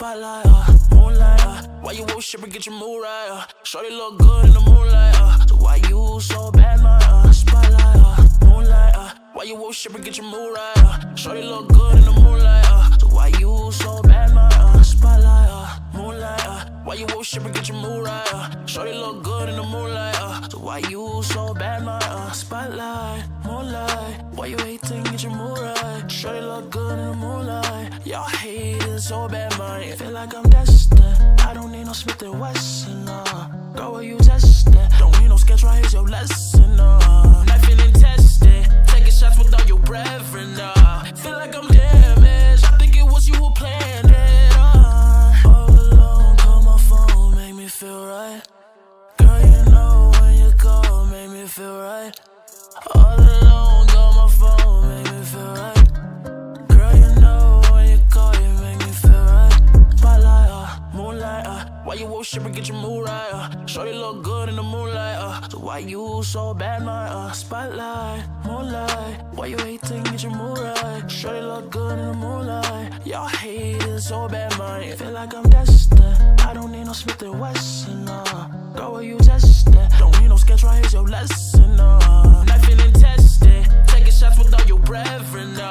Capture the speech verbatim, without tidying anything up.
spotlight, uh, moonlight, uh, why you worship and get your mood right, uh, shorty look good in the moonlight, uh, so why you so bad, my, uh, spotlight, uh, moonlight, uh, why you worship and get your mood right, uh, shorty look good in the moonlight, uh, so why you so bad, my, uh, spotlight, uh, moonlight, uh, why you worship and get your mood right, uh, shorty look good in the moonlight, uh, so why you so bad, my, uh, spotlight, moonlight, why you hate to get your mood right, shorty look good in the moonlight, y'all hate it so bad, man, feel like I'm destined, I don't need no Smith and Wesson, uh, girl, what you testing, don't need no sketch, right, here's your lesson, uh, not feeling tested, taking shots with all your brethren, uh, feel like I'm damaged, I think it was you who planned it, uh, all alone, call my phone, make me feel right, girl, you know when you call, make me feel right, all alone, call my phone, make me feel right, girl, you know when you call, you make me feel right, spotlight, uh, moonlight, uh, why you worship and get your mood right, uh, shorty look good in the moonlight, uh, so why you so bad, my, uh, spotlight, moonlight, why you hate to get your mood right, shorty look good in the moonlight, y'all hate it so bad, man, feel like I'm destined, I don't need no Smith and Wesson, uh, girl, what you testing, don't need no sketch, right, here's your lesson, uh, not feeling tested, taking shots with all your brethren, uh,